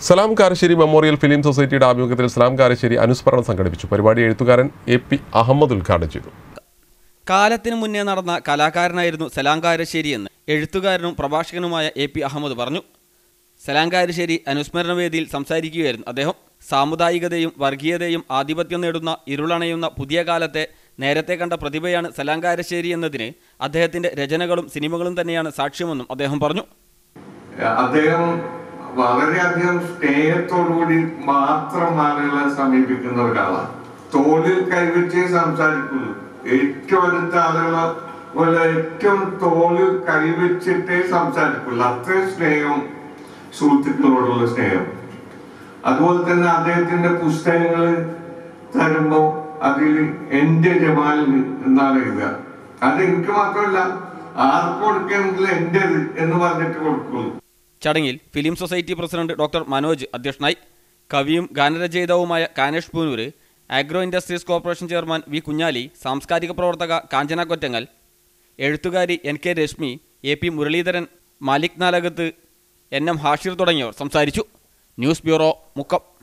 സലാം Karassery memorial film സൊസൈറ്റിയുടെ ആഭിമുഖ്യത്തിൽ സലാം കാരശ്ശേരി അനുസ്മരണം സംഘടിപ്പിച്ചു. പരിപാടി എഴുത്തുകാരൻ എ.പി. അഹമ്മദ് ഉദ്ഘാടനം ചെയ്തു. കാലത്തിനു മുന്നേ നടന്ന കലാകാരനായിരുന്നു സലാം കാരശ്ശേരി എന്ന് എഴുത്തുകാരനും പ്രഭാഷകനുമായ എ.പി. അഹമ്മദ് പറഞ്ഞു. സലാം കാരശ്ശേരി അനുസ്മരണ വേദിയിൽ സംസാരിക്കുകയായിരുന്നു അദ്ദേഹം. സാമുദായികതയും വർഗീയതയും ആധിപത്യം നേടുന്ന ഇരുളണയുന്ന പുതിയ കാലത്തെ നേരത്തെ കണ്ട പ്രതിഭയാണ് സലാം കാരശ്ശേരി എന്നതിന് അദ്ദേഹത്തിന്റെ രചനകളും സിനിമകളും തന്നെയാണ് സാക്ഷ്യമെന്നും അദ്ദേഹം പറഞ്ഞു. അദ്ദേഹം വളരെയധികം സ്നേഹത്തോടുകൂടി മാത്രം ആളുകളെ സമീപിക്കുന്ന ഒരാളാണ്. തോളിൽ കൈവച്ചേ സംസാരിക്കുന്നു. ഏറ്റവും അടുത്ത ആളുകളെ പോലെ ഏറ്റവും തോളിൽ കൈവച്ചിട്ടേ സംസാരിക്കുള്ളൂ. അത്രയും സ്നേഹം, സുഹൃത്തുക്കളോടുള്ള സ്നേഹം. അതുപോലെ തന്നെ അദ്ദേഹത്തിന്റെ പുസ്തകങ്ങൾ തരുമ്പോ അതിൽ എന്റെ ജമാലിന് എന്നാണ് എഴുതുക. അത് എനിക്ക് മാത്രമല്ല, ആർക്ക് കൊടുക്കണമെങ്കിൽ എന്റേത് എന്ന് പറഞ്ഞിട്ട് കൊടുക്കുള്ളൂ. ചടങ്ങിൽ film society president doctor Manoj അധ്യക്ഷനായി. കവിയും ഗാനരചയിതാവുമായ Kanesh Poonoor, agro industries corporation chairman V Kunjali, സാംസ്കാരിക പ്രവർത്തക കാഞ്ചന കൊറ്റങ്ങൽ, എഴുത്തുകാരി N.K. Rashmi, A.P. Muraleedharan, Malik Nalakath, N.M. Hashir തുടങ്ങിയവർ സംസാരിച്ചു. News bureau, Mukkam.